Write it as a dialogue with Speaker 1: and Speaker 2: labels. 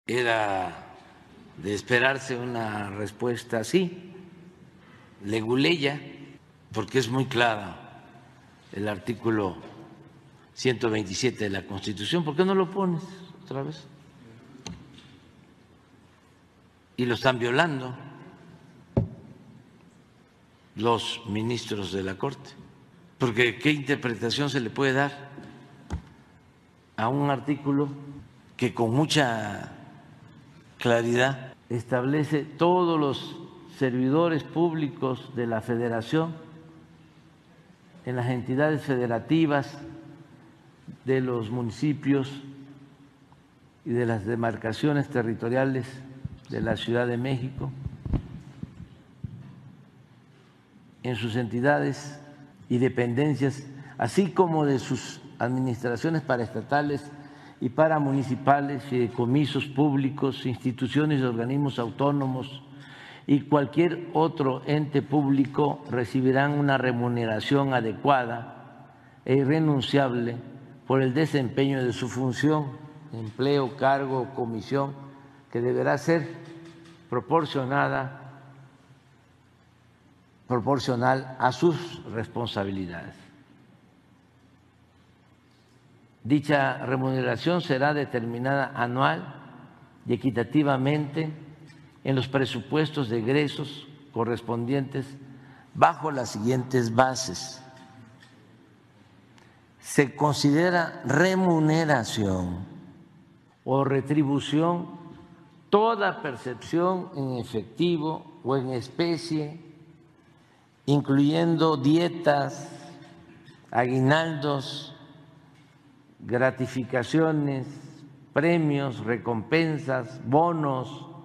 Speaker 1: Era de esperarse una respuesta así, leguleya, porque es muy clara el artículo 127 de la Constitución. ¿Por qué no lo pones otra vez? Y lo están violando los ministros de la Corte, porque ¿qué interpretación se le puede dar a un artículo que con mucha claridad establece todos los servidores públicos de la Federación en las entidades federativas de los municipios y de las demarcaciones territoriales de la Ciudad de México, en sus entidades y dependencias, así como de sus administraciones paraestatales y paramunicipales, fideicomisos públicos, instituciones y organismos autónomos y cualquier otro ente público recibirán una remuneración adecuada e irrenunciable por el desempeño de su función, empleo, cargo o comisión, que deberá ser proporcional a sus responsabilidades. Dicha remuneración será determinada anual y equitativamente en los presupuestos de egresos correspondientes bajo las siguientes bases. Se considera remuneración o retribución toda percepción en efectivo o en especie, incluyendo dietas, aguinaldos, gratificaciones, premios, recompensas, bonos,